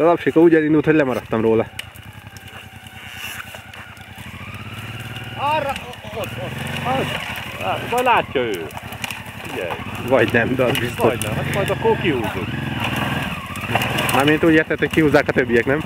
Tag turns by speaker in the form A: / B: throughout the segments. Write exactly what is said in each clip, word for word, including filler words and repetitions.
A: A lapsika úgy elindult, hogy lemaradtam róla.
B: Arra, ott, ott, ott. Majd látja ő. Figyelj.
A: Vagy nem, de az biztos.
B: Vagy nem, hát majd akkor kihúzzuk.
A: Mármint úgy érted, hogy kihúzzák a többiek, nem?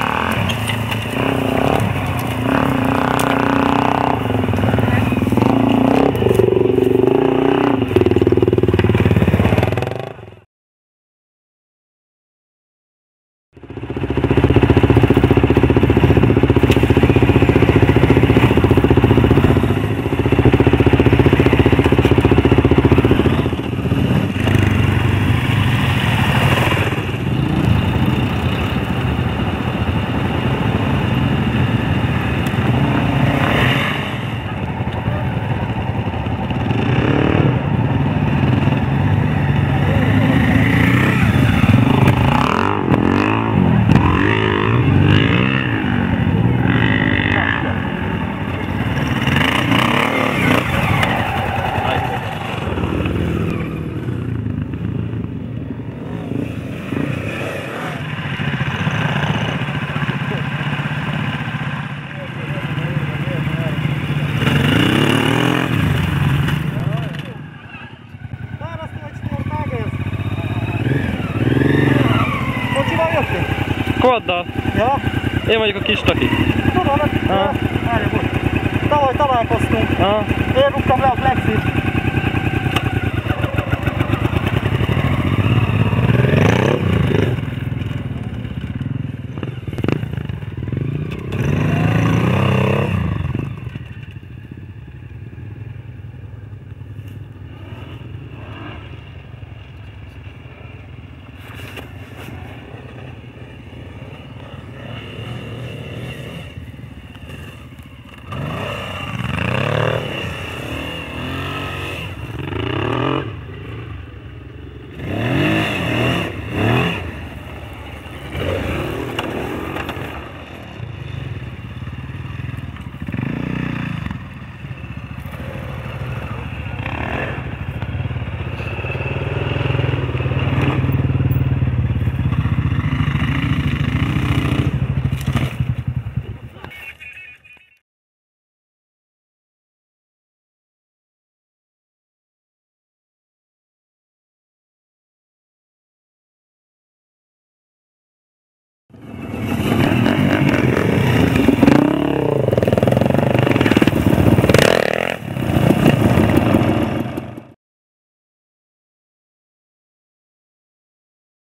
C: Quaddal.
D: Ja?
C: Én vagyok a kis taki.
D: Tudom, hogy tavaly találkoztunk. Én rúgtam le a flexit.